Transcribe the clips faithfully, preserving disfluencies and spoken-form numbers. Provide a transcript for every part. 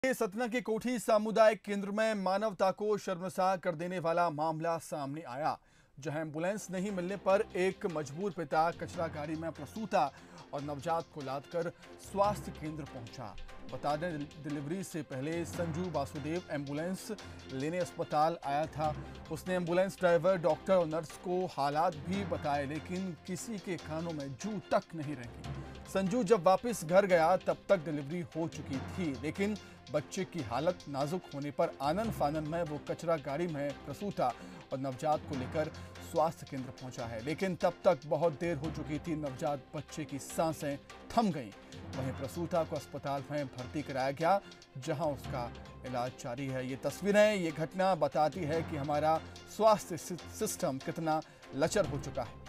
सतना के कोठी सामुदायिक केंद्र में मानवता को शर्मसार कर देने वाला मामला सामने आया, जहां एम्बुलेंस नहीं मिलने पर एक मजबूर पिता कचरा गाड़ी में प्रसूता और नवजात को लादकर स्वास्थ्य केंद्र पहुंचा। बता दें, डिलीवरी से पहले संजू वासुदेव एम्बुलेंस लेने अस्पताल आया था। उसने एम्बुलेंस ड्राइवर, डॉक्टर और नर्स को हालात भी बताए, लेकिन किसी के कानों में जू तक नहीं रही। संजू जब वापस घर गया तब तक डिलीवरी हो चुकी थी, लेकिन बच्चे की हालत नाजुक होने पर आनन फानन में वो कचरा गाड़ी में प्रसूता और नवजात को लेकर स्वास्थ्य केंद्र पहुंचा है, लेकिन तब तक बहुत देर हो चुकी थी। नवजात बच्चे की सांसें थम गईं। वहीं प्रसूता को अस्पताल में भर्ती कराया गया, जहां उसका इलाज जारी है। ये तस्वीरें, ये घटना बताती है कि हमारा स्वास्थ्य सिस्टम कितना लचर हो चुका है।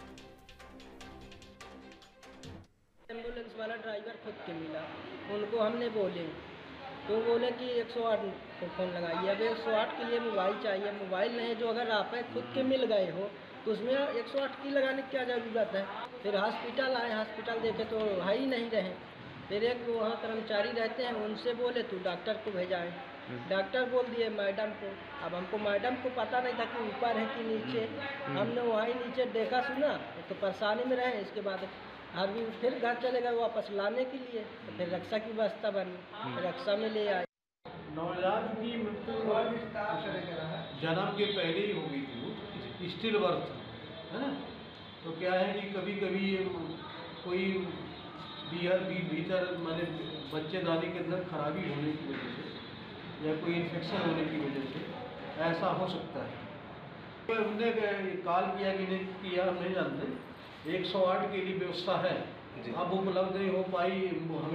एम्बुलेंस वाला ड्राइवर खुद के मिला, उनको हमने बोले तो बोले कि एक सौ आठ को फ़ोन लगाइए। अब एक सौ आठ के लिए मोबाइल चाहिए, मोबाइल नहीं, जो अगर आप खुद के मिल गए हो तो उसमें एक सौ आठ की लगाने की क्या ज़रूरत है। फिर हॉस्पिटल आए, हॉस्पिटल देखे तो है ही नहीं रहे। फिर एक वहाँ कर्मचारी रहते हैं, उनसे बोले तो डॉक्टर को भेजाए। डॉक्टर बोल दिए मैडम को। अब हमको मैडम को पता नहीं था कि ऊपर है कि नीचे। हमने वहाँ ही नीचे देखा सुना तो परेशानी में रहे। इसके बाद अभी फिर घर चले गए वापस लाने के लिए, तो फिर रक्षा की व्यवस्था बनी, रक्षा में ले आए। नवजात की मृत्यु जन्म के पहले ही हो गई थी, स्टिल बर्थ है ना। तो क्या है कि कभी कभी कोई बियर भी भीतर माने बच्चेदानी के अंदर खराबी होने की वजह से या कोई इन्फेक्शन होने की वजह से ऐसा हो सकता है। तो हमने कॉल किया कि नहीं किया हम नहीं जानते। एक सौ आठ के लिए व्यवस्था है, अब उपलब्ध नहीं हो पाई।